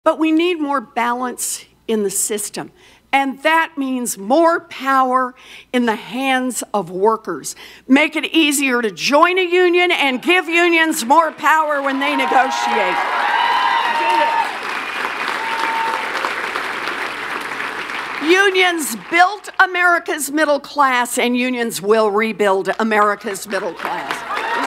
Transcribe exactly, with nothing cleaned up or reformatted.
But we need more balance in the system. And that means more power in the hands of workers. Make it easier to join a union and give unions more power when they negotiate. Unions built America's middle class, and unions will rebuild America's middle class.